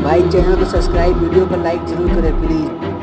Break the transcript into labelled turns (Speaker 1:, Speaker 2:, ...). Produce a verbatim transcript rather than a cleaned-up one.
Speaker 1: भाई चैनल को subscribe, video को लाइक जरूर करें प्लीज़।